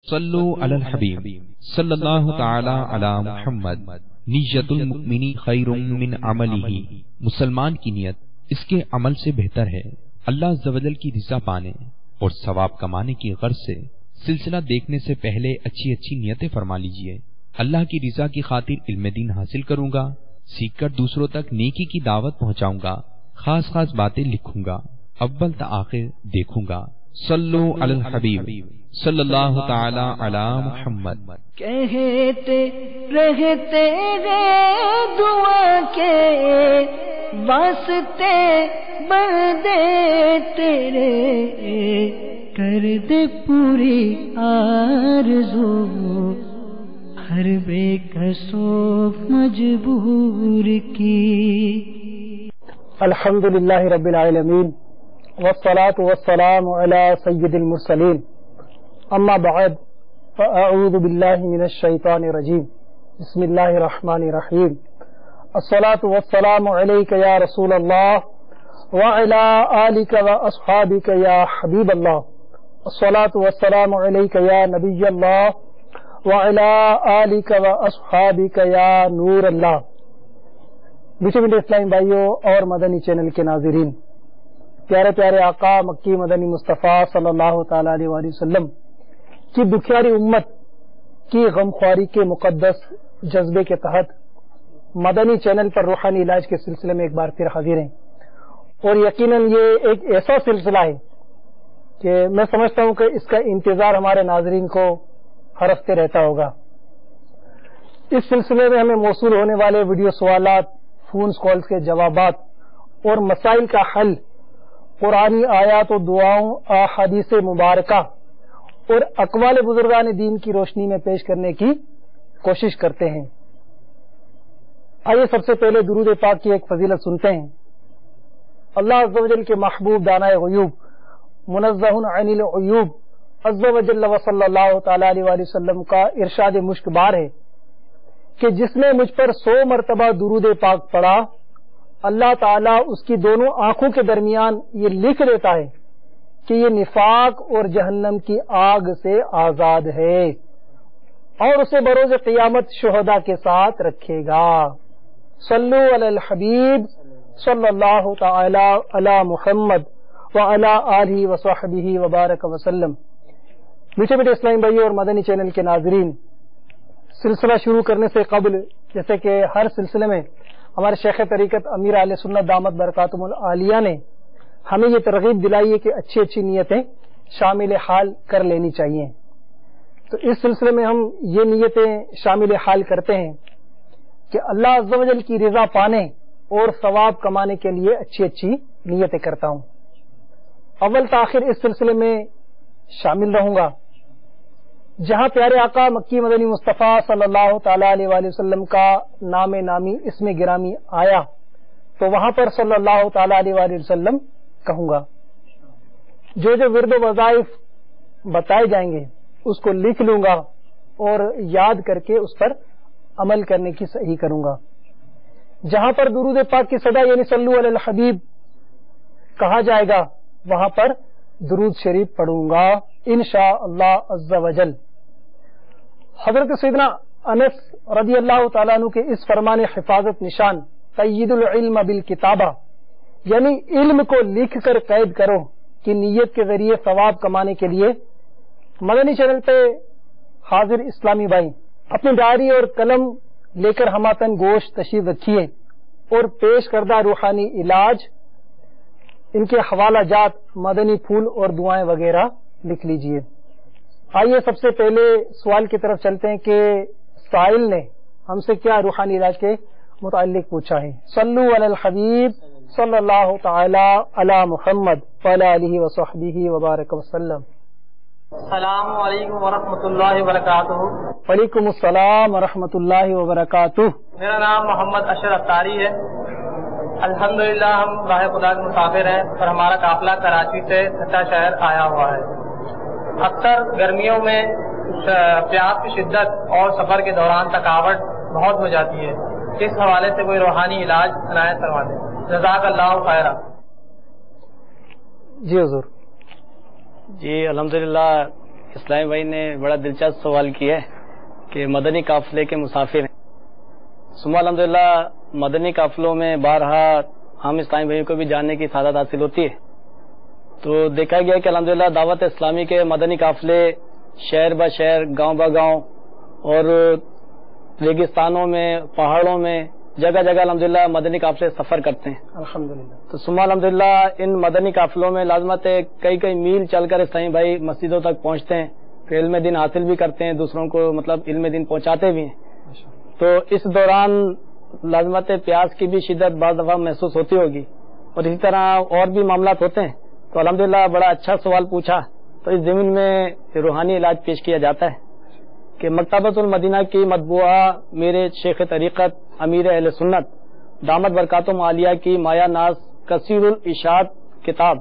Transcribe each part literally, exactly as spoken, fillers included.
صلو علی الحبیب صلی اللہ تعالی علی محمد۔ نیت المؤمن خیر من عملہ، مسلمان کی نیت اس کے عمل سے بہتر ہے۔ اللہ عز و جل کی رضا پانے اور ثواب کمانے کی غرض سے سلسلہ دیکھنے سے پہلے اچھی اچھی نیتیں فرما لیجئے۔ اللہ کی رضا کی خاطر علم دین حاصل کروں گا، سیکھ کر دوسروں تک نیکی کی دعوت پہنچاؤں گا، خاص خاص باتیں لکھوں گا، اول تا آخر دیکھوں گا۔ صلو علی الحبیب صلی اللہ تعالی علی محمد۔ کہتے رہتے ہیں دعا کے واسطے بندے تیرے، کر دے پوری آرزو ہر بے کسو مجبور کی۔ الحمدللہ رب العالمین والصلاة والسلام على سید المرسلین، اما بعد فاعوذ باللہ من الشیطان الرجیم، بسم اللہ الرحمن الرحیم۔ الصلاة والسلام علیک یا رسول اللہ وعلی آلک واصحابک یا حبیب اللہ۔ الصلاة والسلام علیک یا نبی اللہ وعلی آلک واصحابک یا نور اللہ۔ میٹھے میٹھے اسلامی بھائیوں اور مدنی چینل کے ناظرین، پیارے پیارے آقا مکی مدنی مصطفیٰ صلی اللہ تعالی علیہ وآلہ وسلم کی دکھیاری امت کی غمخواری کے مقدس جذبے کے تحت مدنی چینل پر روحانی علاج کے سلسلے میں ایک بار پھر حاضر ہیں، اور یقیناً یہ ایک ایسا سلسلہ ہے کہ میں سمجھتا ہوں کہ اس کا انتظار ہمارے ناظرین کو ہر ہفتے رہتا ہوگا۔ اس سلسلے میں ہمیں موصول ہونے والے ویڈیو سوالات، فون کالز کے جوابات اور مسائل کا حل قرآنی آیات و دعاؤں، احادیث مبارکہ اور اقوال بزرگان دین کی روشنی میں پیش کرنے کی کوشش کرتے ہیں۔ آئیے سب سے پہلے درود پاک کی ایک فضیلت سنتے ہیں۔ اللہ عز و جل کے محبوب دانائے غیوب، منزہ عن العیوب عز و جل و صلی اللہ تعالی علیہ وآلہ وسلم کا ارشاد مشک بار ہے کہ جس نے مجھ پر سو مرتبہ درود پاک پڑھا، اللہ تعالیٰ اس کی دونوں آنکھوں کے درمیان یہ لکھ دیتا ہے کہ یہ نفاق اور جہنم کی آگ سے آزاد ہے، اور اسے بروز قیامت شہداء کے ساتھ رکھے گا۔ صلو علی الحبیب صلی اللہ تعالی علی محمد وعلی آلہ وصحبہ وبارک وسلم۔ میٹھے میٹھے اسلامی بھائیوں اور مدنی چینل کے ناظرین، سلسلہ شروع کرنے سے قبل جیسے کہ ہر سلسلے میں ہمارے شیخ طریقت امیر اہل سنت دامت برکاتہم العالیہ نے ہمیں یہ ترغیب دلائی ہے کہ اچھی اچھی نیتیں شامل حال کر لینی چاہیے۔ تو اس سلسلے میں ہم یہ نیتیں شامل حال کرتے ہیں کہ اللہ عز و جل کی رضا پانے اور ثواب کمانے کے لیے اچھی اچھی نیتیں کرتا ہوں۔ اول تاخیر اس سلسلے میں شامل رہوں گا جہاں پیارے آقا مکی مدنی مصطفیٰ صلی اللہ تعالی علیہ وآلہ وسلم کا نام نامی اسم گرامی آیا تو وہاں پر صلی اللہ تعالی علیہ وآلہ وسلم کہوں گا۔ جو جو ورد و وظائف بتائے جائیں گے اس کو لکھ لوں گا اور یاد کر کے اس پر عمل کرنے کی صحیح کروں گا۔ جہاں پر درود پاک کی صدا یعنی صلو علی الحبیب کہا جائے گا وہاں پر درود شریف پڑھوں گا انشاء اللہ عز و جل۔ حضرت سیدنا انس رضی اللہ تعالیٰ عنہ کے اس فرمان حفاظت نشان قید العلم بالکتابہ، یعنی علم کو لکھ کر قید کرو کہ نیت کے ذریعے ثواب کمانے کے لیے مدنی چینل پہ حاضر اسلامی بھائی اپنی ڈائری اور قلم لے کر ہماتن گوشت تشریف رکھیے اور پیش کردہ روحانی علاج، ان کے حوالہ جات، مدنی پھول اور دعائیں وغیرہ لکھ لیجئے۔ آئیے سب سے پہلے سوال کی طرف چلتے ہیں کہ سائل نے ہم سے کیا روحانی علاج کے متعلق پوچھا ہے۔ صلو علی الحبیب صلی اللہ تعالی علی محمد وعلی آلہ وصحبہ وبارک وسلم۔ السلام علیکم ورحمۃ اللہ وبرکاتہ۔ وعلیکم السلام ورحمۃ اللہ وبرکاتہ۔ میرا نام محمد اشرف اختاری ہے۔ الحمدللہ ہم راہ خدا کے مسافر ہیں اور ہمارا قافلہ کراچی سے ٹھٹہ شہر آیا ہوا ہے۔ اکثر گرمیوں میں پیاس کی شدت اور سفر کے دوران تھکاوٹ بہت ہو جاتی ہے، اس حوالے سے کوئی روحانی علاج عنایت فرما دیں، جزاک اللہ خیرہ۔ جی حضور۔ جی الحمدللہ اسلامی بھائی نے بڑا دلچسپ سوال کیا ہے کہ مدنی قافلے کے مسافر ہیں. ثم الحمدللہ مدنی قافلوں میں بارہا ہم اسلامی بھائیوں کو بھی جاننے کی سعادت حاصل ہوتی ہے. تو دیکھا گیا کہ الحمدللہ دعوت اسلامی کے مدنی قافلے شہر بہ شہر، گاؤں بہ گاؤں اور ریگستانوں میں، پہاڑوں میں جگہ جگہ الحمدللہ مدنی قافلے سفر کرتے ہیں الحمدللہ. تو ثم الحمدللہ ان مدنی قافلوں میں لازمت ہے کئی کئی میل چل کر اسلامی بھائی مسجدوں تک پہنچتے ہیں، پھر علم دین حاصل بھی کرتے ہیں، دوسروں کو مطلب علم دین پہنچاتے بھی ہیں. تو اس دوران لازمت پیاس کی بھی شدت بعض دفعہ محسوس ہوتی ہوگی، اور اسی طرح اور بھی معاملات ہوتے ہیں. تو الحمدللہ بڑا اچھا سوال پوچھا. تو اس زمین میں روحانی علاج پیش کیا جاتا ہے کہ مکتبۃ المدینہ کی مطبوعہ میرے شیخ طریقت امیر اہل سنت دامت برکاتہم عالیہ کی مایا ناز کثیر الاشاعت کتاب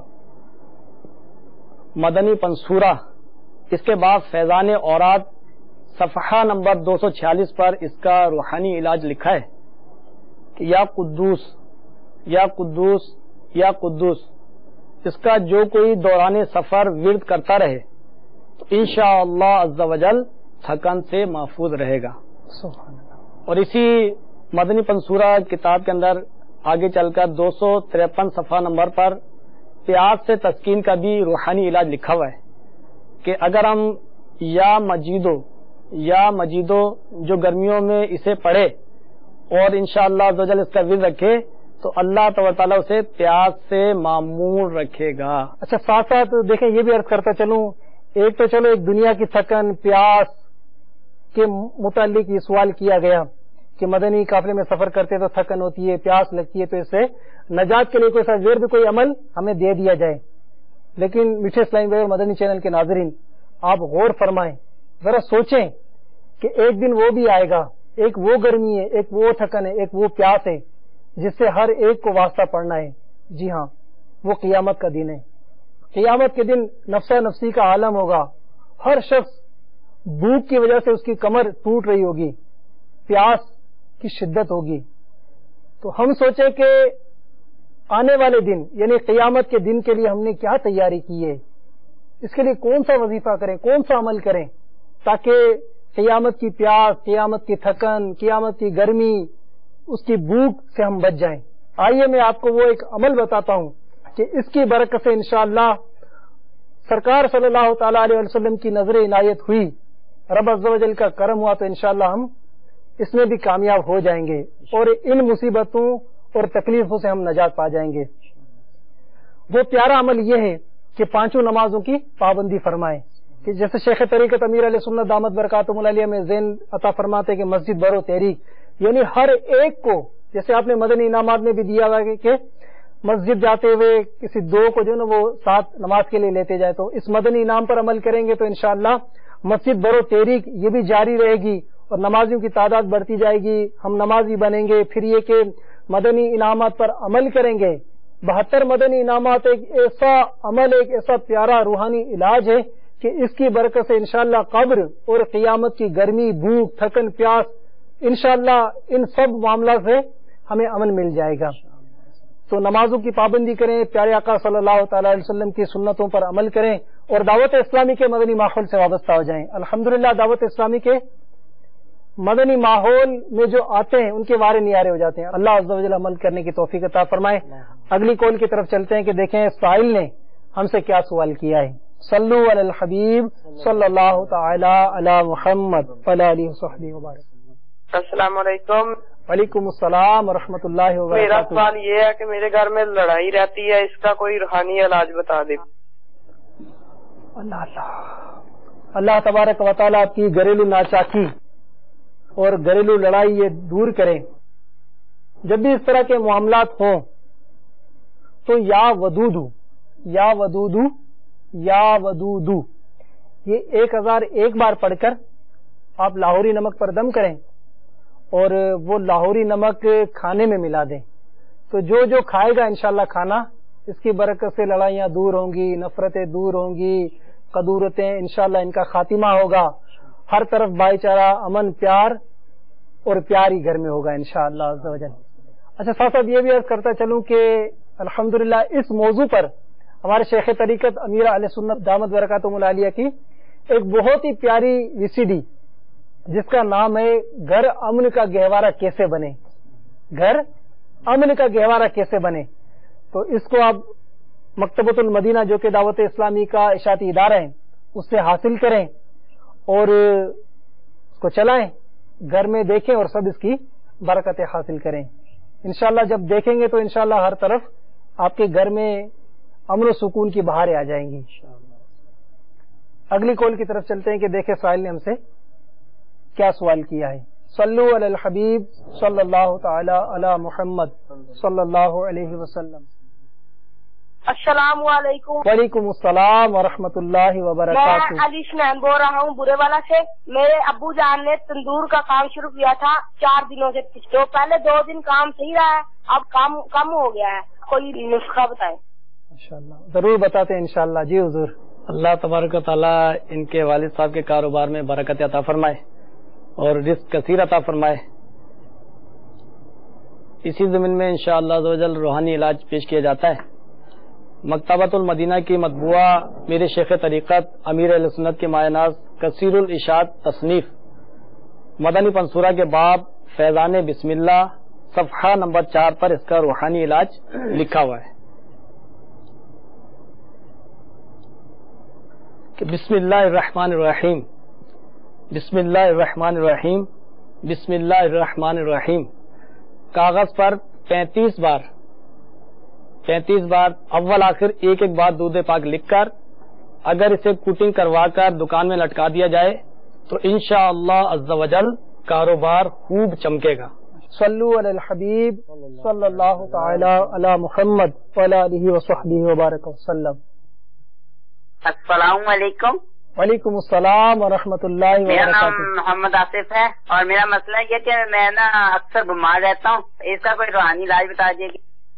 مدنی پنصورہ، اس کے بعد فیضان اوراد صفحہ نمبر دو سو چھیالیس پر اس کا روحانی علاج لکھا ہے کہ یا قدوس یا قدوس یا قدوس. اس کا جو کوئی دوران سفر ورد کرتا رہے تو انشاءاللہ عز و جل تھکن سے محفوظ رہے گا. اور اسی مدنی پنصورہ کتاب کے اندر آگے چل کر دو سو تریپن صفحہ نمبر پر پیاس سے تسکین کا بھی روحانی علاج لکھا ہوا ہے کہ اگر ہم یا مجیدو یا مجیدو جو گرمیوں میں اسے پڑھے اور انشاءاللہ عز و جل اس کا ورد رکھے تو اللہ تبارک تعالیٰ اسے پیاس سے معمور رکھے گا. اچھا ساتھ ساتھ دیکھیں یہ بھی عرض کرتا چلوں، ایک تو چلو ایک دنیا کی تھکن پیاس کے متعلق یہ سوال کیا گیا کہ مدنی قافلے میں سفر کرتے تو تھکن ہوتی ہے، پیاس لگتی ہے، تو اس سے نجات کے لیے کوئی سا ورد کوئی عمل ہمیں دے دیا جائے. لیکن میٹھے اسلامی بھائی اور مدنی چینل کے ناظرین آپ غور فرمائیں، ذرا سوچیں کہ ایک دن وہ بھی آئے گا، ایک وہ گرمی ہے، ایک وہ تھکن ہے، ایک وہ پیاس ہے جس سے ہر ایک کو واسطہ پڑنا ہے. جی ہاں، وہ قیامت کا دن ہے. قیامت کے دن نفسا نفسی کا عالم ہوگا. ہر شخص بھوک کی وجہ سے اس کی کمر ٹوٹ رہی ہوگی، پیاس کی شدت ہوگی. تو ہم سوچیں کہ آنے والے دن یعنی قیامت کے دن کے لیے ہم نے کیا تیاری کی ہے، اس کے لیے کون سا وظیفہ کریں، کون سا عمل کریں تاکہ قیامت کی پیاس، قیامت کی تھکن، قیامت کی گرمی، اس کی بھوک سے ہم بچ جائیں. آئیے میں آپ کو وہ ایک عمل بتاتا ہوں کہ اس کی برکت سے انشاءاللہ سرکار صلی اللہ تعالی علیہ وسلم کی نظر عنایت ہوئی، رب عز و جل کا کرم ہوا تو انشاءاللہ ہم اس میں بھی کامیاب ہو جائیں گے اور ان مصیبتوں اور تکلیفوں سے ہم نجات پا جائیں گے. وہ پیارا عمل یہ ہے کہ پانچوں نمازوں کی پابندی فرمائیں کہ جیسے شیخ طریقت امیر علیہ سنت دامت برکاتہم العالیہ میں ذہن عطا فرماتے کہ مسجد برو تحریک، یعنی ہر ایک کو، جیسے آپ نے مدنی انعامات میں بھی دیا ہوا کہ مسجد جاتے ہوئے کسی دو کو جو نا وہ ساتھ نماز کے لیے لیتے جائے، تو اس مدنی انعام پر عمل کریں گے تو انشاءاللہ مسجد برو تحریک یہ بھی جاری رہے گی اور نمازیوں کی تعداد بڑھتی جائے گی، ہم نمازی بنیں گے. پھر یہ کہ مدنی انعامات پر عمل کریں گے. بہتر مدنی انعامات ایک ایسا عمل، ایک ایسا پیارا روحانی علاج ہے کہ اس کی برکت سے انشاءاللہ قبر اور قیامت کی گرمی، بھوک، تھکن، پیاس، انشاءاللہ ان سب معاملات سے ہمیں امن مل جائے گا. تو نمازوں کی پابندی کریں، پیارے آقا صلی اللہ تعالی علیہ وسلم کی سنتوں پر عمل کریں اور دعوت اسلامی کے مدنی ماحول سے وابستہ ہو جائیں. الحمدللہ دعوت اسلامی کے مدنی ماحول میں جو آتے ہیں ان کے وارے نیارے ہو جاتے ہیں. اللہ عز و جل عمل کرنے کی توفیق عطا فرمائے. اگلی کال کی طرف چلتے ہیں کہ دیکھیں سائل نے ہم سے کیا سوال کیا ہے. صلو علی الحبیب صلی اللہ تعالی علی محمد وعلی آلہ وصحبہ وبارک. السلام علیکم. وعلیکم السلام ورحمۃ اللہ وبرکاتہ. میرا سوال یہ ہے کہ میرے گھر میں لڑائی رہتی ہے، اس کا کوئی روحانی علاج بتا دیں. اللہ اللہ اللہ تبارک و تعالیٰ آپ کی گھریلو ناچاکی اور گھریلو لڑائی یہ دور کریں. جب بھی اس طرح کے معاملات ہوں تو یا ودودو یا ودودو یا ودودو یہ ایک ہزار ایک بار پڑھ کر آپ لاہوری نمک پر دم کریں اور وہ لاہوری نمک کھانے میں ملا دیں. تو جو جو کھائے گا انشاءاللہ کھانا، اس کی برکت سے لڑائیاں دور ہوں گی، نفرتیں دور ہوں گی، قدورتیں انشاءاللہ ان کا خاتمہ ہوگا. ہر طرف بھائی چارہ، امن، پیار اور پیار ہی گھر میں ہوگا انشاءاللہ عز و جل. اچھا ساتھ ساتھ یہ بھی عرض کرتا چلوں کہ الحمدللہ اس موضوع پر ہمارے شیخ طریقت امیر علیہ سنت دامت برکاتہم العالیہ کی ایک بہت ہی پیاری وی سی ڈی جس کا نام ہے گھر امن کا گہوارہ کیسے بنے، گھر امن کا گہوارہ کیسے بنے. تو اس کو آپ مکتبۃ المدینہ جو کہ دعوت اسلامی کا اشاعتی ادارہ ہے اس سے حاصل کریں اور اس کو چلائیں، گھر میں دیکھیں اور سب اس کی برکتیں حاصل کریں. انشاءاللہ جب دیکھیں گے تو انشاءاللہ ہر طرف آپ کے گھر میں امن و سکون کی بہاریں آ جائیں گی. اگلی کال کی طرف چلتے ہیں کہ دیکھیں سائل نے ہم سے کیا سوال کیا ہے. صلو علی الحبیب صلی اللہ تعالی علی محمد صلی اللہ علیہ وسلم. السلام علیکم. وعلیکم السلام ورحمۃ اللہ وبرکاتہ. میں علی شنین بول رہا ہوں برے والا سے. میرے ابو جان نے تندور کا کام شروع کیا تھا چار دنوں سے، تو پہلے دو دن کام صحیح رہا ہے، اب کام کم ہو گیا ہے. کوئی نسخہ بتائیں. انشاءاللہ ضرور بتاتے ہیں انشاءاللہ. جی حضور. اللہ تبارک و تعالیٰ ان کے والد صاحب کے کاروبار میں برکت عطا فرمائے اور رزق کثیر عطا فرمائے. اسی زمین میں انشاءاللہ عز و جل روحانی علاج پیش کیا جاتا ہے. مکتبۃ المدینہ کی مطبوعہ میرے شیخ طریقت امیر اہل سنت کے مایہ ناز کثیر الاشاعت تصنیف مدنی پنصورہ کے باب فیضان بسم اللہ صفحہ نمبر چار پر اس کا روحانی علاج لکھا ہوا ہے کہ بسم اللہ الرحمن الرحیم بسم اللہ الرحمن الرحیم بسم اللہ الرحمن الرحیم. کاغذ پر پینتیس بار پینتیس بار اول آخر ایک ایک بار دودھ پاک لکھ کر اگر اسے کوٹنگ کروا کر دکان میں لٹکا دیا جائے تو انشاءاللہ عز و جل کاروبار خوب چمکے گا. صلو علی الحبیب صلی اللہ تعالی علی محمد وعلی آلہ وصحبہ وبارک وسلم. السلام علیکم. وعلیکم السلام ورحمۃ اللہ میرا نام وبرکاتہ. محمد آصف ہے اور میرا مسئلہ یہ کہ میں نا اکثر بیمار رہتا ہوں، اس کا کوئی روحانی علاج بتا دیجیے.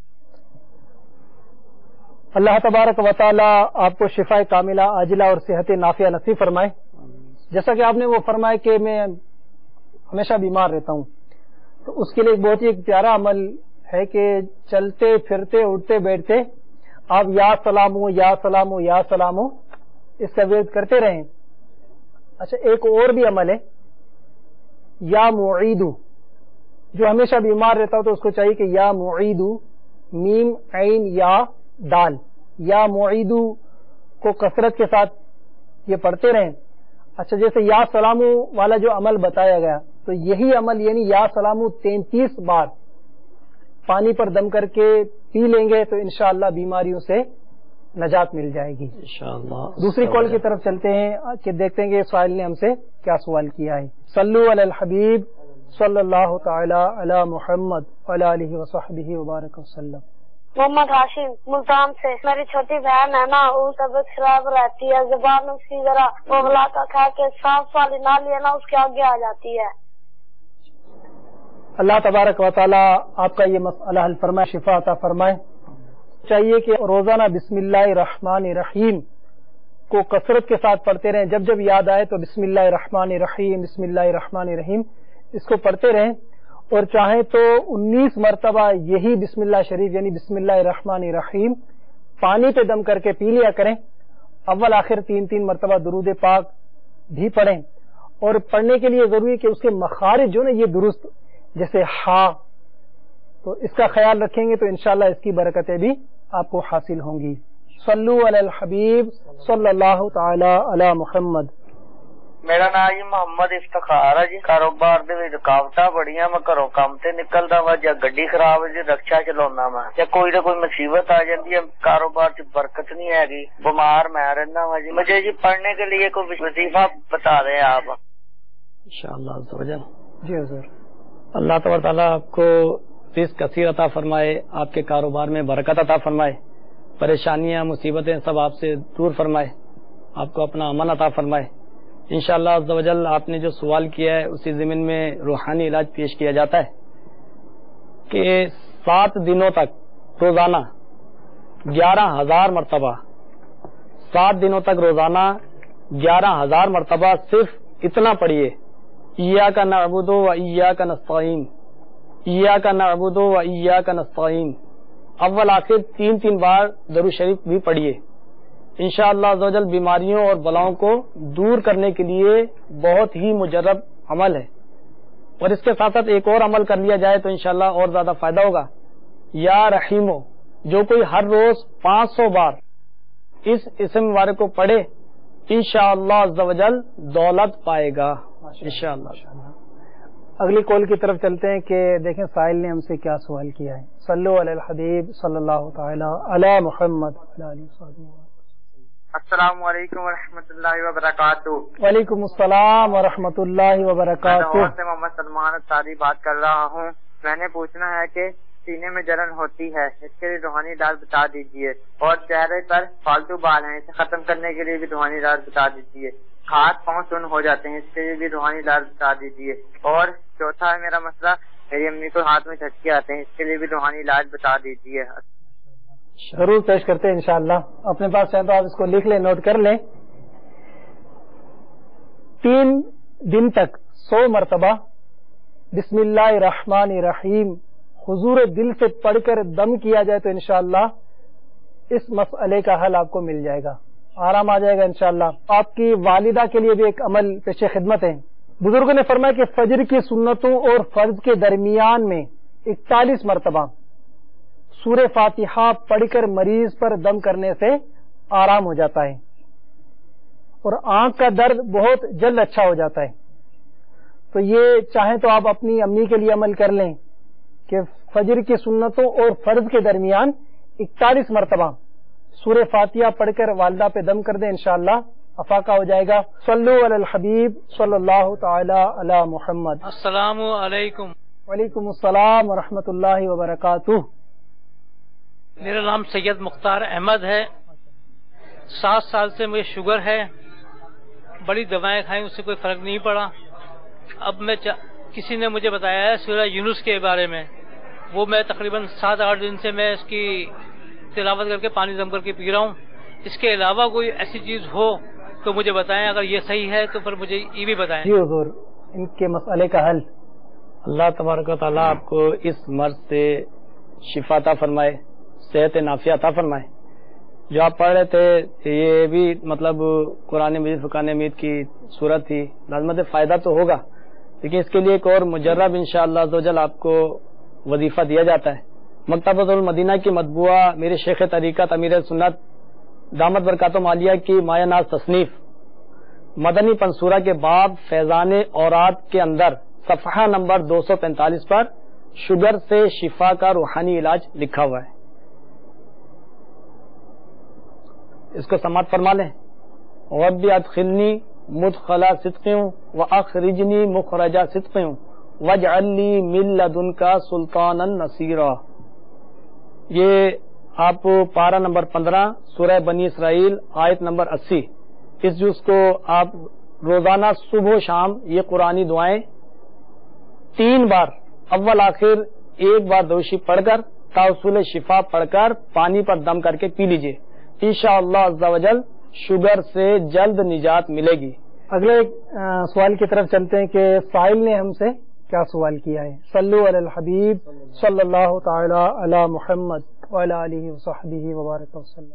اللہ تبارک و تعالی آپ کو شفا کاملہ عاجلہ اور صحت نافعہ نصیب فرمائے. جیسا کہ آپ نے وہ فرمایا کہ میں ہمیشہ بیمار رہتا ہوں، تو اس کے لیے بہت ہی ایک پیارا عمل ہے کہ چلتے پھرتے اٹھتے بیٹھتے آپ یا سلام ہو یا سلام ہو یا سلام ہو اس کا ورد کرتے رہیں. اچھا ایک اور بھی عمل ہے یا معیدو، جو ہمیشہ بیمار رہتا ہو تو اس کو چاہیے کہ یا معیدو میم عین یا دال یا معیدو کو کثرت کے ساتھ یہ پڑھتے رہیں. اچھا جیسے یا سلامو والا جو عمل بتایا گیا تو یہی عمل یعنی یا سلامو تینتیس بار پانی پر دم کر کے پی لیں گے تو انشاءاللہ بیماریوں سے نجات مل جائے گی انشاءاللہ. دوسری کال کی طرف چلتے ہیں کہ دیکھتے ہیں کہ سائل نے ہم سے کیا سوال کیا ہے. صلو علی الحبیب صلی اللہ تعالی علی محمد وعلی آلہ وصحبہ وبارک وسلم. محمد ہاشم ملتان سے. میری چھوٹی بہن ہے نا وہ طبیعت خراب رہتی ہے، زبان اس کی ذرا بغلا کا کھا کے صاف والی نہ لیے نا اس کے آگے آ جاتی ہے. اللہ تبارک و تعالی آپ کا یہ مسئلہ حل فرمائے، شفا عطا فرمائے. چاہیے کہ روزانہ بسم اللہ الرحمن الرحیم کو کثرت کے ساتھ پڑھتے رہیں. جب جب یاد آئے تو بسم اللہ الرحمن الرحیم بسم اللہ الرحمن الرحیم اس کو پڑھتے رہیں، اور چاہیں تو انیس مرتبہ یہی بسم اللہ شریف یعنی بسم اللہ الرحمن الرحیم پانی پہ دم کر کے پی لیا کریں. اول آخر تین تین مرتبہ درود پاک بھی پڑھیں، اور پڑھنے کے لیے ضروری کہ اس کے مخارج جو نا یہ درست، جیسے ہا، تو اس کا خیال رکھیں گے تو انشاءاللہ اس کی برکتیں بھی آپ کو حاصل ہوں گی. صلو علی الحبیب صلی اللہ تعالی علی محمد. میرا نام جی محمد افتخار ہے جی. کاروبار دے وچ رکاوٹاں بڑیاں، میں گھروں کام تے نکلدا وا یا گڈی خراب ہے جی رکشا چلاونا وا یا کوئی نہ کوئی مصیبت آ جاندی ہے، کاروبار چ برکت نہیں ہے گی، بیمار میں رہنا وا جی. مجھے جی پڑھنے کے لیے کوئی وظیفہ بتا دیں آپ. انشاءاللہ عز و جل. جی حضور. اللہ تبارک تعالیٰ آپ کو رزق کثیر عطا فرمائے، آپ کے کاروبار میں برکت عطا فرمائے، پریشانیاں مصیبتیں سب آپ سے دور فرمائے، آپ کو اپنا امن عطا فرمائے. انشاءاللہ عز و جل آپ نے جو سوال کیا ہے اسی ضمن میں روحانی علاج پیش کیا جاتا ہے کہ سات دنوں تک روزانہ گیارہ ہزار مرتبہ سات دنوں تک روزانہ گیارہ ہزار مرتبہ صرف اتنا پڑھیے، ایاک نعبد و ایاک نستعین، ایاک نعبد و ایاک نستعین. اول آخر تین تین بار درود شریف بھی پڑھیے. انشاءاللہ عز و جل بیماریوں اور بلاؤں کو دور کرنے کے لیے بہت ہی مجرب عمل ہے. اور اس کے ساتھ ساتھ ایک اور عمل کر لیا جائے تو انشاءاللہ اور زیادہ فائدہ ہوگا. یا رحیمو، جو کوئی ہر روز پانچ سو بار اس اسم مبارک کو پڑھے انشاءاللہ عز و جل دولت پائے گا انشاءاللہ. اگلی کال کی طرف چلتے ہیں کہ دیکھیں سائل نے ہم سے کیا سوال کیا ہے. صلو علی الحبیب صلی اللہ تعالی علی محمد. السلام علیکم ورحمۃ اللہ وبرکاتہ. وعلیکم السلام ورحمۃ اللہ وبرکاتہ. میں سے محمد سلمان اتاری بات کر رہا ہوں. میں نے پوچھنا ہے کہ سینے میں جلن ہوتی ہے، اس کے لیے روحانی علاج بتا دیجیے. اور چہرے پر فالتو بال ہیں، اسے ختم کرنے کے لیے بھی روحانی علاج بتا دیجیے. ہاتھ پاؤں سن ہو جاتے ہیں، اس کے لیے بھی روحانی علاج بتا دیجیے. اور چوتھا ہے میرا مسئلہ، میری امی کو ہاتھ میں جھٹکے آتے ہیں، اس کے لیے بھی روحانی علاج بتا دیجیے. ضرور پیش کرتے ہیں انشاءاللہ. اپنے پاس چاہیں تو آپ اس کو لکھ لیں، نوٹ کر لیں. تین دن تک سو مرتبہ بسم اللہ الرحمن الرحیم حضور دل سے پڑھ کر دم کیا جائے تو انشاءاللہ اس مسئلے کا حل آپ کو مل جائے گا، آرام آ جائے گا انشاءاللہ. آپ کی والدہ کے لیے بھی ایک عمل پیش خدمت ہے. بزرگوں نے فرمایا کہ فجر کی سنتوں اور فرض کے درمیان میں اکتالیس مرتبہ سورہ فاتحہ پڑھ کر مریض پر دم کرنے سے آرام ہو جاتا ہے اور آنکھ کا درد بہت جلد اچھا ہو جاتا ہے. تو یہ چاہیں تو آپ اپنی امی کے لیے عمل کر لیں کہ فجر کی سنتوں اور فرض کے درمیان اکتالیس مرتبہ سورہ فاتحہ پڑھ کر والدہ پہ دم کر دیں، انشاءاللہ افاقہ ہو جائے گا. صلو علی الحبیب صلی اللہ تعالی علی محمد. السلام علیکم. وعلیکم السلام ورحمۃ اللہ وبرکاتہ. میرا نام سید مختار احمد ہے. سات سال سے مجھے شوگر ہے، بڑی دوائیں کھائیں، اس سے کوئی فرق نہیں پڑا. اب میں چا... کسی نے مجھے بتایا ہے سورہ یونس کے بارے میں، وہ میں تقریباً سات آٹھ دن سے میں اس کی تلاوت کر کے پانی دم کر کے پی رہا ہوں. اس کے علاوہ کوئی ایسی چیز ہو تو مجھے بتائیں، اگر یہ صحیح ہے تو پھر مجھے یہ بھی بتائیں. جی حضور، ان کے مسئلے کا حل اللہ تبارک و تعالیٰ آپ کو اس مرض سے شفا عطا فرمائے، صحت نافیہ عطا فرمائے. جو آپ پڑھ رہے تھے یہ بھی مطلب قرآن مجید فرقان حمید کی صورت تھی، لازمت فائدہ تو ہوگا، لیکن اس کے لیے ایک اور مجرب انشاءاللہ عز و جل آپ کو وظیفہ دیا جاتا ہے. مکتبۃ المدینہ کی مطبوعہ میرے شیخ طریقت امیر سنت دامت برکاتہم عالیہ کی مایہ ناز تصنیف مدنی پنصورہ کے باب فیضان اوراد کے اندر صفحہ نمبر دو سو پینتالیس پر شوگر سے شفا کا روحانی علاج لکھا ہوا ہے. اس کو سماعت فرما لیں. رب ادخلنی مدخلا صدق واخرجنی مخرج صدق واجعل لی من لدنک سلطانا نصیرا. یہ آپ پارہ نمبر پندرہ سورہ بنی اسرائیل آیت نمبر اسی، اس جز کو آپ روزانہ صبح و شام یہ قرآنی دعائیں تین بار اول آخر ایک بار دوشی پڑھ کر تاصل شفا پڑھ کر پانی پر دم کر کے پی لیجئے. انشاءاللہ عز و جل شوگر سے جلد نجات ملے گی. اگلے سوال کی طرف چلتے ہیں کہ سائل نے ہم سے کیا سوال کیا ہے. صلو علی الحبیب صلی اللہ تعالی علی محمد وعلی آلہ وصحبہ وبارک وسلم.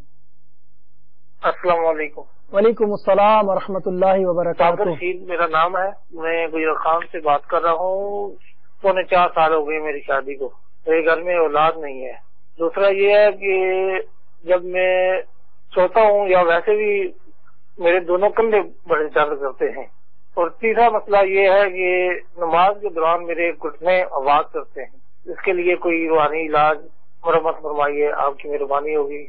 السلام علیکم. وعلیکم السلام ورحمۃ اللہ وبرکاتہ. رشید میرا نام ہے، میں گجر خان سے بات کر رہا ہوں. پونے چار سال ہو گئے میری شادی کو، میرے گھر میں اولاد نہیں ہے. دوسرا یہ ہے کہ جب میں سوتا ہوں یا ویسے بھی میرے دونوں کندھے بڑے درد کرتے ہیں. اور تیسرا مسئلہ یہ ہے کہ نماز کے دوران میرے گھٹنے آواز کرتے ہیں. اس کے لیے کوئی روحانی علاج مرمت فرمائیے، آپ کی مہربانی ہوگی.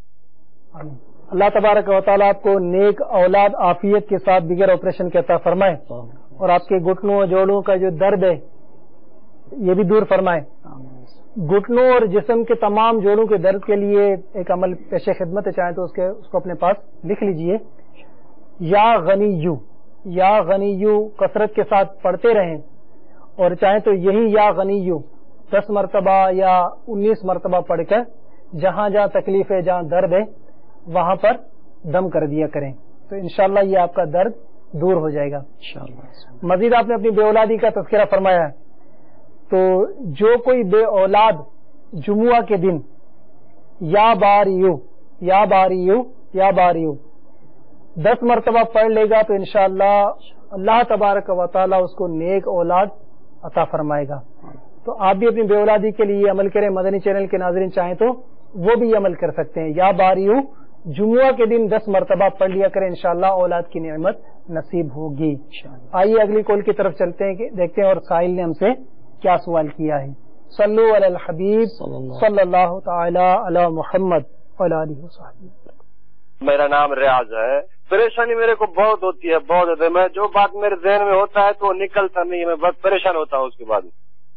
اللہ تبارک و تعالیٰ آپ کو نیک اولاد عافیت کے ساتھ دیگر آپریشن کے عطا فرمائے اور آپ کے گھٹنوں جوڑوں کا جو درد ہے یہ بھی دور فرمائے. گھٹنوں اور جسم کے تمام جوڑوں کے درد کے لیے ایک عمل پیش خدمت ہے، چاہیں تو اس کے اس کو اپنے پاس لکھ لیجئے. یا غنیو یا غنیو کثرت کے ساتھ پڑھتے رہیں، اور چاہیں تو یہی یا غنیو دس مرتبہ یا انیس مرتبہ پڑھ کر جہاں جہاں تکلیف ہے، جہاں درد ہے، وہاں پر دم کر دیا کریں تو انشاءاللہ یہ آپ کا درد دور ہو جائے گا. مزید آپ نے اپنی بے اولادی کا تذکرہ فرمایا ہے، تو جو کوئی بے اولاد جمعہ کے دن یا باریو یا باریو یا باریو دس مرتبہ پڑھ لے گا تو انشاءاللہ اللہ تبارک و تعالی اس کو نیک اولاد عطا فرمائے گا. تو آپ بھی اپنی بے اولادی کے لیے عمل کریں. مدنی چینل کے ناظرین چاہیں تو وہ بھی عمل کر سکتے ہیں. یا باریو جمعہ کے دن دس مرتبہ پڑھ لیا کریں, انشاءاللہ اولاد کی نعمت نصیب ہوگی. آئیے اگلی کال کی طرف چلتے ہیں کہ دیکھتے ہیں اور سائل نے ہم سے کیا سوال کیا ہے. صلو علی الحبیب صلی اللہ تعالی علی محمد وعلی آلہ وصحبہ. میرا نام ریاض ہے. پریشانی میرے کو بہت ہوتی ہے, بہت ہوتی ہے. میں جو بات میرے ذہن میں ہوتا ہے تو وہ نکلتا نہیں ہے, میں بہت پریشان ہوتا ہوں اس کے بعد.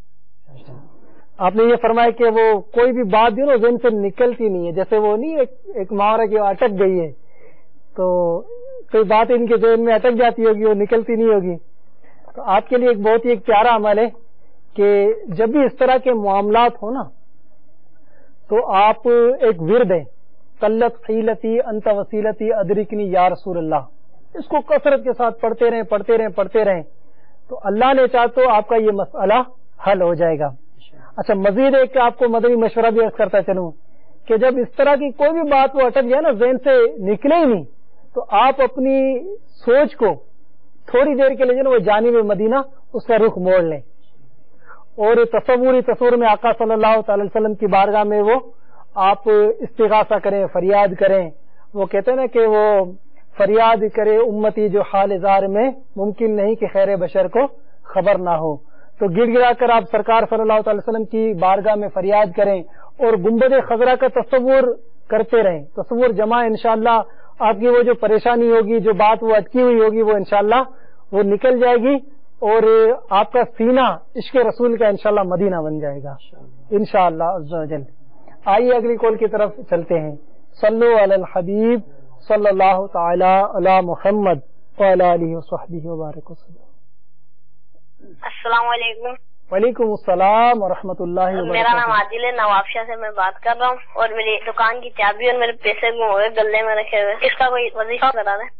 آپ نے یہ فرمایا کہ وہ کوئی بھی بات جو نا ذہن سے نکلتی نہیں ہے, جیسے وہ نہیں ایک, ایک محاورہ کی اٹک گئی ہے, تو کوئی بات ان کے ذہن میں اٹک جاتی ہوگی, وہ نکلتی نہیں ہوگی. تو آپ کے لیے ایک بہت ہی ایک پیارا عمل ہے کہ جب بھی اس طرح کے معاملات ہو نا تو آپ ایک ورد ہے, قلت خیلتی انت وسیلتی ادرکنی یا رسول اللہ, اس کو کثرت کے ساتھ پڑھتے رہیں پڑھتے رہیں پڑھتے رہیں تو اللہ نے چاہ تو آپ کا یہ مسئلہ حل ہو جائے گا. اچھا, مزید ایک آپ کو مدنی مشورہ بھی عرض کرتا چلوں کہ جب اس طرح کی کوئی بھی بات وہ اٹک جائے نا, ذہن سے نکلے ہی نہیں, تو آپ اپنی سوچ کو تھوڑی دیر کے لیے جو نا وہ جانب مدینہ اس کا رخ موڑ لیں, اور تصوری تصور میں آقا صلی اللہ تعالی وسلم کی بارگاہ میں وہ آپ استغاثہ کریں, فریاد کریں. وہ کہتے ہیں نا کہ وہ فریاد کرے امتی جو حال زار میں, ممکن نہیں کہ خیر بشر کو خبر نہ ہو. تو گڑ گڑا کر آپ سرکار صلی اللہ تعالی وسلم کی بارگاہ میں فریاد کریں اور گنبد خضرا کا تصور کرتے رہیں. تصور جمع, انشاءاللہ آپ کی وہ جو پریشانی ہوگی, جو بات وہ اٹکی ہوئی ہوگی, وہ انشاءاللہ وہ نکل جائے گی اور آپ کا سینہ عشق رسول کا انشاءاللہ مدینہ بن جائے گا انشاءاللہ عز و جل. آئیے اگلی کال کی طرف چلتے ہیں. صلو علی الحبیب صلی اللہ تعالی علی محمد وعلی آلہ وصحبہ وبارک وسلم. السلام علیکم. وعلیکم السلام ورحمۃ اللہ وبرکاتہ. میرا نام عادل ہے, نوابشاہ سے میں بات کر رہا ہوں, اور میری دکان کی چابی اور میرے پیسے گم ہوئے گلے میں رکھے ہوئے, اس کا کوئی وظیفہ کرا دیں.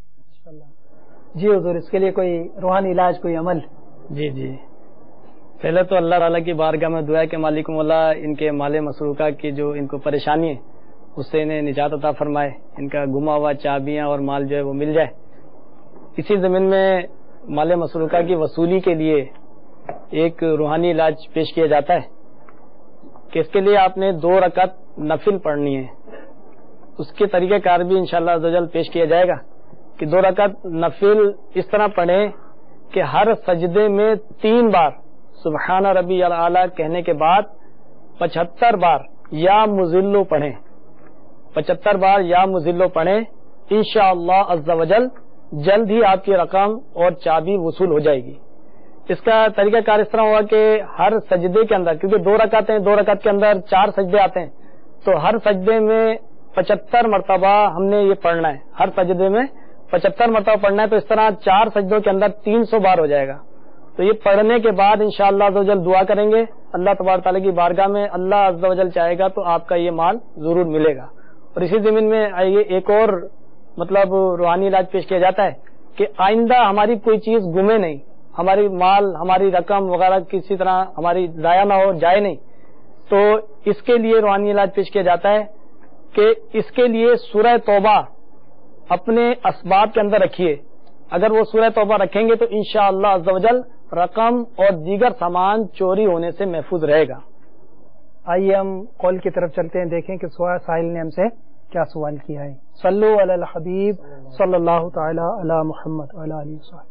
جی حضور, اس کے لیے کوئی روحانی علاج, کوئی عمل؟ جی جی پہلے تو اللہ تعالیٰ کی بارگاہ میں دعا ہے کہ مالک مولا ان کے مال مسروقہ کی جو ان کو پریشانی ہے اس سے انہیں نجات عطا فرمائے, ان کا گما ہوا چابیاں اور مال جو ہے وہ مل جائے. اسی زمین میں مال مسروقہ کی وصولی کے لیے ایک روحانی علاج پیش کیا جاتا ہے کہ اس کے لیے آپ نے دو رکعت نفل پڑھنی ہے. اس کے طریقہ کار بھی انشاءاللہ عز و جل پیش کیا جائے گا کہ دو رکعت نفل اس طرح پڑھیں کہ ہر سجدے میں تین بار سبحان ربی الاعلیٰ کہنے کے بعد پچہتر بار یا مذلو پڑھیں, پچہتر بار یا مذلو پڑھیں. انشاءاللہ عز و جل جلد ہی آپ کی رقم اور چابی وصول ہو جائے گی. اس کا طریقہ کار اس طرح ہوا کہ ہر سجدے کے اندر, کیونکہ دو رکعت ہیں, دو رکعت کے اندر چار سجدے آتے ہیں, تو ہر سجدے میں پچہتر مرتبہ ہم نے یہ پڑھنا ہے, ہر سجدے میں پچہتر مرتبہ پڑھنا ہے. تو اس طرح چار سجدوں کے اندر تین سو بار ہو جائے گا. تو یہ پڑھنے کے بعد انشاءاللہ عز و جل دعا کریں گے اللہ تبارک تعالیٰ کی بارگاہ میں, اللہ عز و جل چاہے گا تو آپ کا یہ مال ضرور ملے گا. اور اسی زمین میں آئیے ایک اور مطلب روحانی علاج پیش کیا جاتا ہے کہ آئندہ ہماری کوئی چیز گمے نہیں, ہماری مال ہماری رقم وغیرہ کسی طرح ہماری ضائع نہ ہو, جائے نہیں. تو اس کے لیے روحانی علاج پیش کیا جاتا ہے کہ اس کے لیے سورہ توبہ اپنے اسباب کے اندر رکھیے. اگر وہ سورہ توبہ رکھیں گے تو انشاءاللہ عز و جل رقم اور دیگر سامان چوری ہونے سے محفوظ رہے گا. آئیے ہم کال کی طرف چلتے ہیں, دیکھیں کہ ساحل نے ہم سے کیا سوال کیا ہے. صلو علی الحبیب صلی اللہ تعالی علی محمد وعلی آلہ وصحبہ.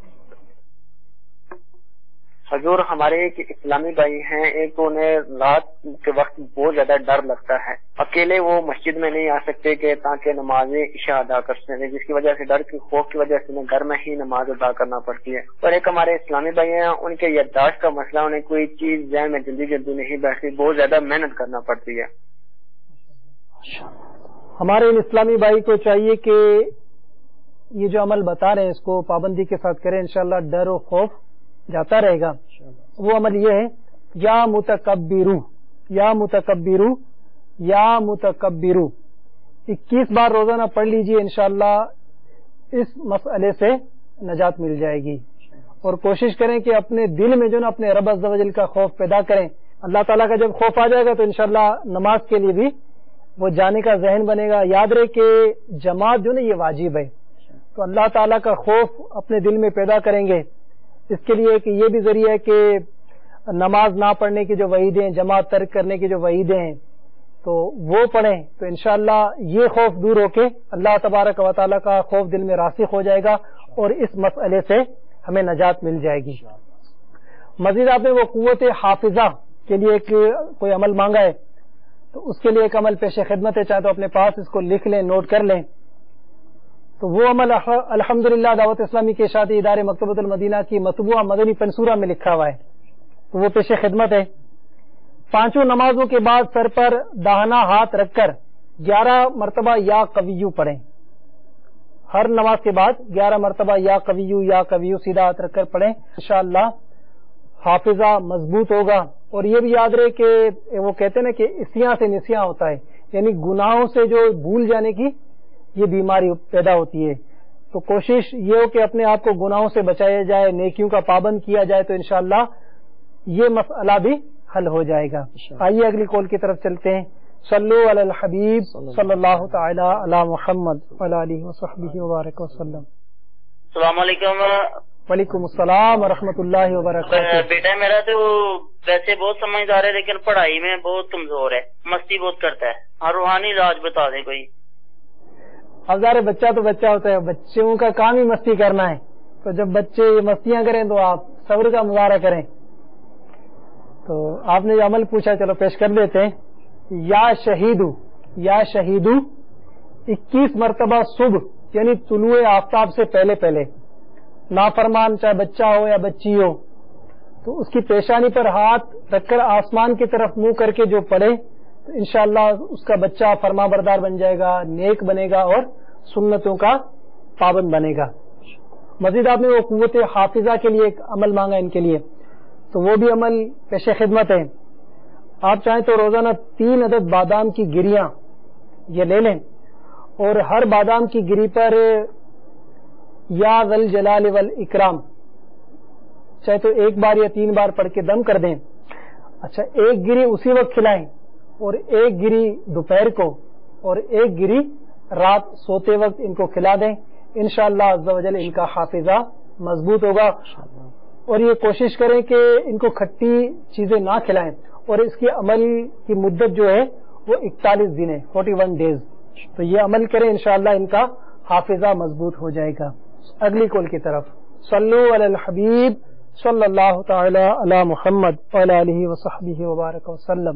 حضور, ہمارے ایک اسلامی بھائی ہیں, ایک تو انہیں رات کے وقت بہت زیادہ ڈر لگتا ہے, اکیلے وہ مسجد میں نہیں آ سکتے کہ تاکہ نماز عشاء ادا کر سکیں, جس کی وجہ سے ڈر کی خوف کی وجہ سے انہیں گھر میں ہی نماز ادا کرنا پڑتی ہے. اور ایک ہمارے اسلامی بھائی ہیں, ان کے یادداشت کا مسئلہ, انہیں کوئی چیز ذہن میں جلدی جلدی نہیں بیٹھتی, بہت زیادہ محنت کرنا پڑتی ہے. ہمارے ان اسلامی بھائی کو چاہیے کہ یہ جو عمل بتا رہے ہیں اس کو پابندی کے ساتھ کریں, انشاءاللہ ڈر و خوف جاتا رہے گا. وہ عمل یہ ہے یا متکبرو یا متکبرو یا متکبرو اکیس بار روزانہ پڑھ لیجئے, انشاءاللہ اس مسئلے سے نجات مل جائے گی. اور کوشش کریں کہ اپنے دل میں جو نا اپنے رب عز و جل کا خوف پیدا کریں. اللہ تعالیٰ کا جب خوف آ جائے گا تو انشاءاللہ نماز کے لیے بھی وہ جانے کا ذہن بنے گا. یاد رہے کہ جماعت جو نا یہ واجب ہے, تو اللہ تعالیٰ کا خوف اپنے دل میں پیدا کریں گے. اس کے لیے کہ یہ بھی ذریعہ ہے کہ نماز نہ پڑھنے کی جو وعیدیں, جماعت ترک کرنے کی جو وعیدیں ہیں, تو وہ پڑھیں تو انشاءاللہ یہ خوف دور ہو کے اللہ تبارک و تعالیٰ کا خوف دل میں راسخ ہو جائے گا اور اس مسئلے سے ہمیں نجات مل جائے گی. مزید آپ نے وہ قوت حافظہ کے لیے ایک کوئی عمل مانگا ہے, تو اس کے لیے ایک عمل پیش خدمت ہے, چاہے تو اپنے پاس اس کو لکھ لیں, نوٹ کر لیں. تو وہ عمل الحمدللہ دعوت اسلامی کے اشاعتی ادارے مکتبۃ المدینہ کی مطبوعہ مدنی پنصورہ میں لکھا ہوا ہے, تو وہ پیش خدمت ہے. پانچوں نمازوں کے بعد سر پر داہنا ہاتھ رکھ کر گیارہ مرتبہ یا قویو پڑھیں. ہر نماز کے بعد گیارہ مرتبہ یا قویو یا قویو سیدھا ہاتھ رکھ کر پڑھیں. انشاءاللہ حافظہ مضبوط ہوگا. اور یہ بھی یاد رہے کہ وہ کہتے ہیں نا کہ اسیاں سے نسیاں ہوتا ہے, یعنی گناہوں سے جو بھول جانے کی یہ بیماری پیدا ہوتی ہے. تو کوشش یہ ہو کہ اپنے آپ کو گناہوں سے بچایا جائے, نیکیوں کا پابند کیا جائے, تو انشاءاللہ یہ مسئلہ بھی حل ہو جائے گا. آئیے اگلی کال کی طرف چلتے ہیں. صلو علی الحبیب صلی اللہ تعالی علی محمد وعلی آلہ وصحبہ وبارک وسلم. السلام علیکم. وعلیکم السلام ورحمۃ اللہ وبرکاتہ. بیٹا میرا تو ویسے بہت سمجھدار ہے لیکن پڑھائی میں بہت کمزور ہے, مستی بہت کرتا ہے. ہاں روحانی علاج بتا دیں کوئی. اب ظاہر بچہ تو بچہ ہوتا ہے, بچوں کا کام ہی مستی کرنا ہے, تو جب بچے مستیاں کریں تو آپ صبر کا مظاہرہ کریں. تو آپ نے جو عمل پوچھا چلو پیش کر دیتے ہیں. یا شہیدو یا شہیدو اکیس مرتبہ صبح یعنی طلوع آفتاب سے پہلے پہلے, نافرمان چاہے بچہ ہو یا بچی ہو, تو اس کی پیشانی پر ہاتھ رکھ کر آسمان کی طرف منہ کر کے جو پڑھے تو انشاءاللہ اس کا بچہ فرما بردار بن جائے گا, نیک بنے گا اور سنتوں کا پابند بنے گا. مزید آپ نے وہ قوت حافظہ کے لیے ایک عمل مانگا ان کے لیے, تو وہ بھی عمل پیش خدمت ہے. آپ چاہیں تو روزانہ تین عدد بادام کی گریاں یہ لے لیں, اور ہر بادام کی گری پر یا ذل جلال والاکرام چاہے تو ایک بار یا تین بار پڑھ کے دم کر دیں. اچھا, ایک گری اسی وقت کھلائیں, اور ایک گری دوپہر کو, اور ایک گری رات سوتے وقت ان کو کھلا دیں. انشاءاللہ عز و جل ان کا حافظہ مضبوط ہوگا. اور یہ کوشش کریں کہ ان کو کھٹی چیزیں نہ کھلائیں, اور اس کی عمل کی مدت جو ہے وہ اکتالیس دن ہے, فورٹی ون ڈیز. تو یہ عمل کریں, انشاءاللہ ان کا حافظہ مضبوط ہو جائے گا. اگلی کال کی طرف. صلو علی الحبیب صلی اللہ تعالی علی محمد وعلی آلہ وصحبہ وبارک وسلم.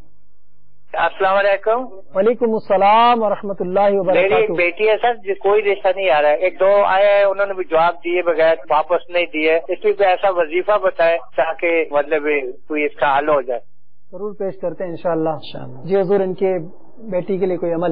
السلام علیکم. وعلیکم السلام ورحمۃ اللہ وبرکاتہ. میری ایک بیٹی ہے سر, جس کوئی رشتہ نہیں آ رہا ہے. ایک دو آئے ہیں, انہوں نے بھی جواب دیے بغیر واپس نہیں دیے. اس لیے کوئی ایسا وظیفہ بتائے تاکہ مطلب کوئی اس کا حل ہو جائے. ضرور پیش کرتے ہیں انشاءاللہ. جی حضور, ان کے بیٹی کے لیے کوئی عمل.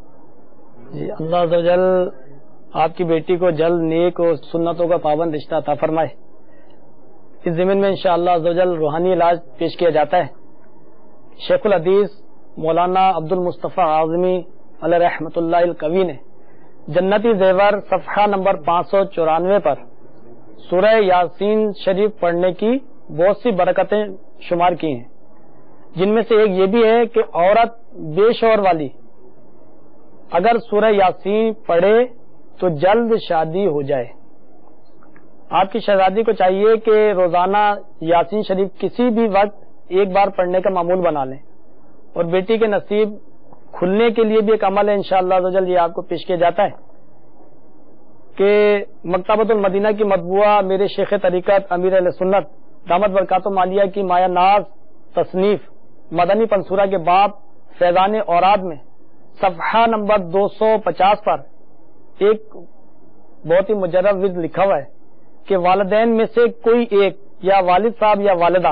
جی اللہ عز و جل آپ کی بیٹی کو جلد نیک اور سنتوں کا پابند رشتہ عطا فرمائے. اس زمین میں انشاءاللہ عز و جل روحانی علاج پیش کیا جاتا ہے. شیخ الحدیث مولانا عبد المصطفیٰ اعظمی علیہ رحمۃ اللہ القوی نے جنتی زیور صفحہ نمبر پانچ سو چورانوے پر سورہ یاسین شریف پڑھنے کی بہت سی برکتیں شمار کی ہیں, جن میں سے ایک یہ بھی ہے کہ عورت بے شوہر والی اگر سورہ یاسین پڑھے تو جلد شادی ہو جائے. آپ کی شہزادی کو چاہیے کہ روزانہ یاسین شریف کسی بھی وقت ایک بار پڑھنے کا معمول بنا لیں. اور بیٹی کے نصیب کھلنے کے لیے بھی ایک عمل ہے انشاءاللہ عز و جل, یہ آپ کو پیش کیا جاتا ہے کہ مکتبۃ المدینہ کی مطبوعہ میرے شیخ طریقت امیر اہل سنت دامت برکاتہ مالیہ کی مایا ناز تصنیف مدنی پنصورہ کے باب فیضان اوراد میں صفحہ نمبر دو سو پچاس پر ایک بہت ہی مجرب وضع لکھا ہوا ہے کہ والدین میں سے کوئی ایک یا والد صاحب یا والدہ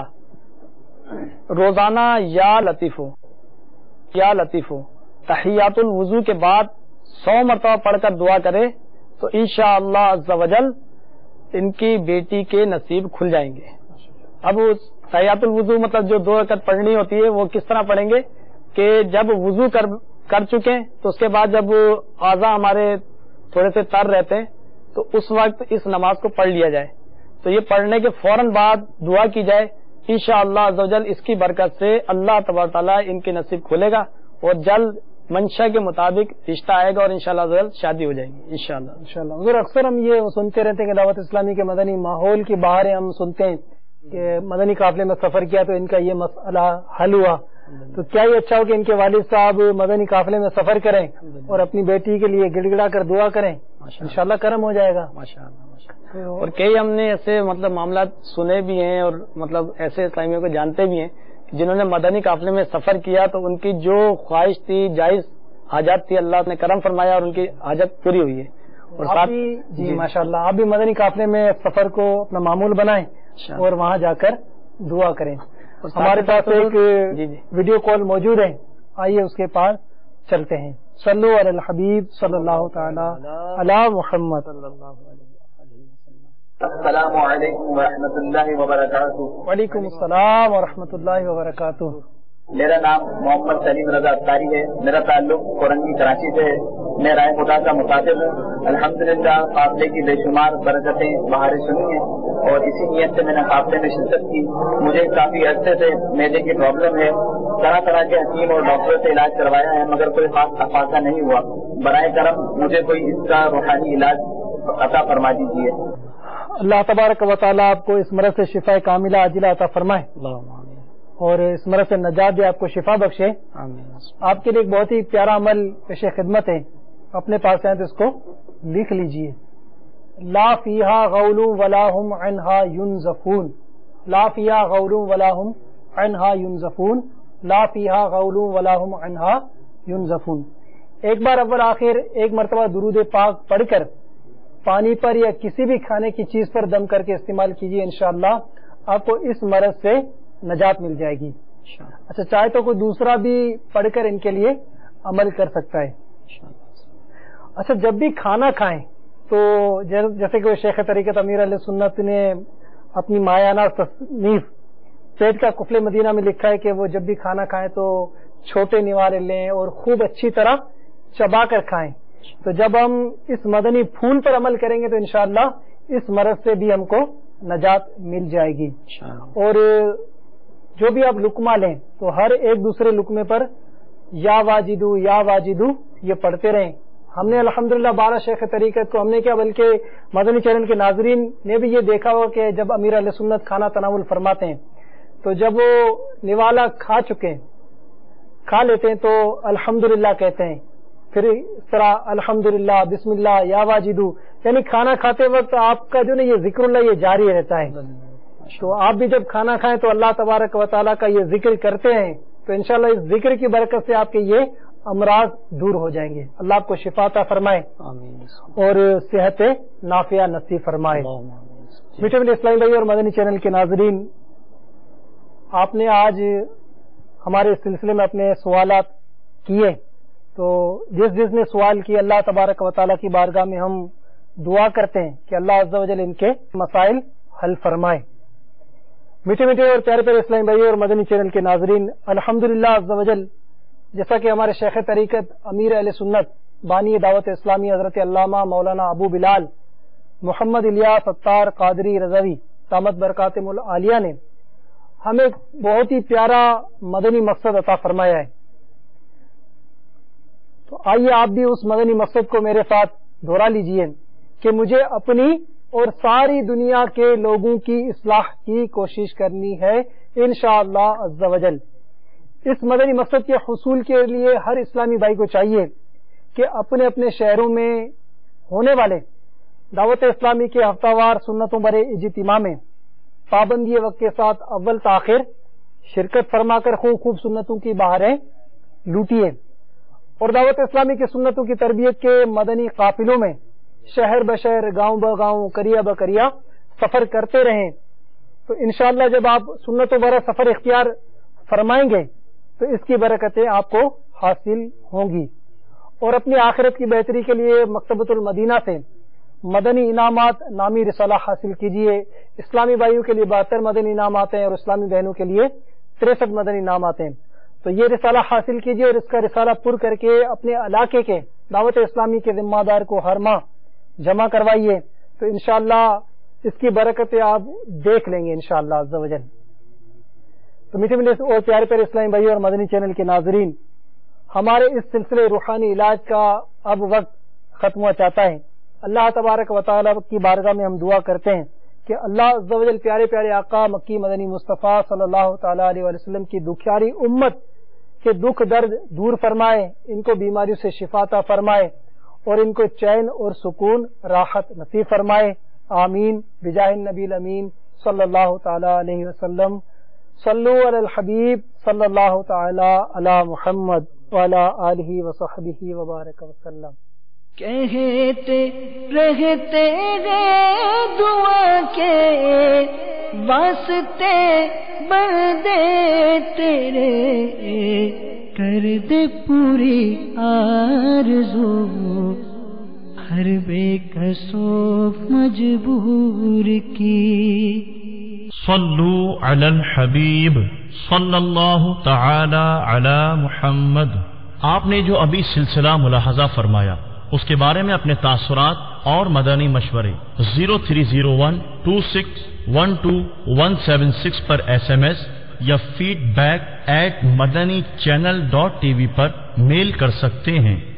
روزانہ یا لطیفو یا لطیفو تحیات الوضو کے بعد سو مرتبہ پڑھ کر دعا کرے تو انشاءاللہ عز و جل ان کی بیٹی کے نصیب کھل جائیں گے. اب تحیات الوضو مطلب جو دو رکعت پڑھنی ہوتی ہے وہ کس طرح پڑھیں گے کہ جب وضو کر کر چکے تو اس کے بعد جب اعضاء ہمارے تھوڑے سے تر رہتے ہیں تو اس وقت اس نماز کو پڑھ لیا جائے. تو یہ پڑھنے کے فوراً بعد دعا کی جائے, انشاءاللہ عز و جل اس کی برکت سے اللہ تبارک تعالیٰ ان کے نصیب کھولے گا اور جلد منشا کے مطابق رشتہ آئے گا اور انشاءاللہ جلد شادی ہو جائے گی انشاءاللہ انشاءاللہ حضور اکثر ہم یہ سنتے رہتے ہیں کہ دعوت اسلامی کے مدنی ماحول کی باہر ہم سنتے ہیں کہ مدنی قافلے میں سفر کیا تو ان کا یہ مسئلہ حل ہوا، تو کیا یہ اچھا ہو کہ ان کے والد صاحب مدنی قافلے میں سفر کریں اور اپنی بیٹی کے لیے گڑ گڑا کر دعا کریں، انشاءاللہ کرم ہو جائے گا ماشاءاللہ۔ اور کئی ہم نے ایسے مطلب معاملات سنے بھی ہیں اور مطلب ایسے اسلامیوں کو جانتے بھی ہیں جنہوں نے مدنی قافلے میں سفر کیا تو ان کی جو خواہش تھی، جائز حاجات تھی، اللہ نے کرم فرمایا اور ان کی حاجت پوری ہوئی ہے۔ اور آپ بھی جی ماشاءاللہ آپ بھی مدنی قافلے میں سفر کو اپنا معمول بنائیں اور وہاں جا کر دعا کریں۔ ہمارے پاس ایک ویڈیو کال موجود ہے، آئیے اس کے پاس چلتے ہیں۔ صلو علی الحبیب صلی اللہ تعالی علی محمد۔ السلام علیکم ورحمۃ اللہ وبرکاتہ۔ وعلیکم السلام ورحمۃ اللہ وبرکاتہ۔ میرا نام محمد سلیم رضا اختاری ہے، میرا تعلق کورنگی کراچی سے ہے، میں رائے خدا کا مخاطب ہوں۔ الحمدللہ قافلے کی بے شمار برکتیں بہاریں سنی ہیں اور اسی نیت سے میں نے قافلے میں شرکت کی۔ مجھے کافی عرصے سے معدے کی پرابلم ہے، طرح طرح کے حکیم اور ڈاکٹروں سے علاج کروایا ہے مگر کوئی خاص افاقہ نہیں ہوا۔ برائے کرم مجھے کوئی اس کا روحانی علاج عطا فرما دیجیے۔ اللہ تبارک و تعالیٰ آپ کو اس مرض سے شفا کاملہ عاجلہ عطا فرمائے اور اس مرض سے نجات دے، آپ کو شفا بخشے۔ آپ کے لیے ایک بہت ہی پیارا عمل پیش خدمت ہے، اپنے پاس ہیں تو اس کو لکھ لیجئے۔ لا فیہا غول ولا ہم عنہا ینزفون، لا فیہا غول ولا ہم عنہا ینزفون، لا فیہا غول ولا ہم عنہا ینزفون۔ ایک بار اول آخر ایک مرتبہ درود پاک پڑھ کر پانی پر یا کسی بھی کھانے کی چیز پر دم کر کے استعمال کیجیے، انشاءاللہ آپ کو اس مرض سے نجات مل جائے گی۔ اچھا چاہے تو کوئی دوسرا بھی پڑھ کر ان کے لیے عمل کر سکتا ہے۔ اچھا جب بھی کھانا کھائیں تو جیسے کہ شیخ طریقت امیر علیہ سنت نے اپنی مایانہ تصنیف پیٹ کا قفل مدینہ میں لکھا ہے کہ وہ جب بھی کھانا کھائیں تو چھوٹے نوالے لیں اور خوب اچھی طرح چبا کر کھائیں۔ تو جب ہم اس مدنی پھول پر عمل کریں گے تو انشاءاللہ اس مرض سے بھی ہم کو نجات مل جائے گی۔ اور جو بھی آپ لقمہ لیں تو ہر ایک دوسرے لقمے پر یا واجدو یا واجدو یہ پڑھتے رہیں۔ ہم نے الحمدللہ بارہ شیخ طریقت کو ہم نے کیا بلکہ مدنی چینل کے ناظرین نے بھی یہ دیکھا ہو کہ جب امیر علیہ سنت کھانا تناول فرماتے ہیں تو جب وہ نوالا کھا چکے کھا لیتے ہیں تو الحمدللہ کہتے ہیں، پھر اس طرح الحمدللہ بسم اللہ یا واجدو، یعنی کھانا کھاتے وقت آپ کا جو نا یہ ذکر اللہ یہ جاری رہتا ہے۔ تو آپ بھی جب کھانا کھائیں تو اللہ تبارک و تعالیٰ کا یہ ذکر کرتے ہیں تو انشاءاللہ اس ذکر کی برکت سے آپ کے یہ امراض دور ہو جائیں گے۔ اللہ آپ کو شفا عطا فرمائے اور صحت نافعہ نصیب فرمائے۔ میٹھے میٹھے اسلامی بھائی اور مدنی چینل کے ناظرین، آپ نے آج ہمارے اس سلسلے میں اپنے سوالات کیے، تو جس جس نے سوال کیے اللہ تبارک و تعالیٰ کی بارگاہ میں ہم دعا کرتے ہیں کہ اللہ عز و جل ان کے مسائل حل فرمائے۔ میٹھے میٹھے اور پیارے پیارے اسلامی بھائی اور مدنی چینل کے ناظرین، الحمدللہ عز و جل جیسا کہ ہمارے شیخ طریقت امیر اہل سنت بانی دعوت اسلامی حضرت علامہ مولانا ابو بلال محمد الیاس ستار قادری رضوی دامت برکاتہم العالیہ نے ہمیں بہت ہی پیارا مدنی مقصد عطا فرمایا ہے، تو آئیے آپ بھی اس مدنی مقصد کو میرے ساتھ دہرا لیجئے کہ مجھے اپنی اور ساری دنیا کے لوگوں کی اصلاح کی کوشش کرنی ہے انشاءاللہ عز و جل۔ اس مدنی مقصد کے حصول کے لیے ہر اسلامی بھائی کو چاہیے کہ اپنے اپنے شہروں میں ہونے والے دعوت اسلامی کے ہفتہ وار سنتوں برے اجتماع میں پابندی وقت کے ساتھ اول تاخیر شرکت فرما کر خوب خوب سنتوں کی بہاریں لوٹیے اور دعوت اسلامی کی سنتوں کی تربیت کے مدنی قافلوں میں شہر بشہر گاؤں بگاؤں قریہ بقریہ سفر کرتے رہیں۔ تو انشاءاللہ جب آپ سنتوں برا سفر اختیار فرمائیں گے تو اس کی برکتیں آپ کو حاصل ہوں گی، اور اپنی آخرت کی بہتری کے لیے مکتبۃ المدینہ سے مدنی انعامات نامی رسالہ حاصل کیجیے۔ اسلامی بھائیوں کے لیے بہتر مدنی انعامات ہیں اور اسلامی بہنوں کے لیے تریسٹھ مدنی انعامات ہیں، تو یہ رسالہ حاصل کیجیے اور اس کا رسالہ پر کر کے اپنے علاقے کے دعوت اسلامی کے ذمہ دار کو ہر ماہ جمع کروائیے، تو انشاءاللہ اس کی برکتیں آپ دیکھ لیں گے انشاءاللہ عز و جل۔ تو میٹھے میٹھے اور پیارے پیارے اسلامی بھائی اور مدنی چینل کے ناظرین، ہمارے اس سلسلے روحانی علاج کا اب وقت ختم ہوا چاہتا ہے۔ اللہ تبارک و تعالیٰ کی بارگاہ میں ہم دعا کرتے ہیں کہ اللہ عز و جل پیارے پیارے آقا مکی مدنی مصطفیٰ صلی اللہ تعالیٰ علیہ وسلم کی دکھیاری امت کے دکھ درد دور فرمائے، ان کو بیماریوں سے شفا عطا فرمائے اور ان کو چین اور سکون راحت نصیب فرمائے، آمین بجاہ النبی الامین صلی اللہ تعالیٰ علیہ وسلم۔ صلو علی الحبیب صلی اللہ تعالیٰ علی محمد وعلی آلہ وصحبہ وبارک وسلم۔ کہتے رہتے گئے دعا کے واسطے بندے تیرے، کر دے پوری آرزو ہر بے کسو مجبور کی۔ صلو علی الحبیب صلی اللہ تعالی علی محمد۔ آپ نے جو ابھی سلسلہ ملاحظہ فرمایا اس کے بارے میں اپنے تاثرات اور مدنی مشورے zero three zero one two six one two one seven six پر ایس ایم ایس یا feedback at Madani channel dot T V پر میل کر سکتے ہیں۔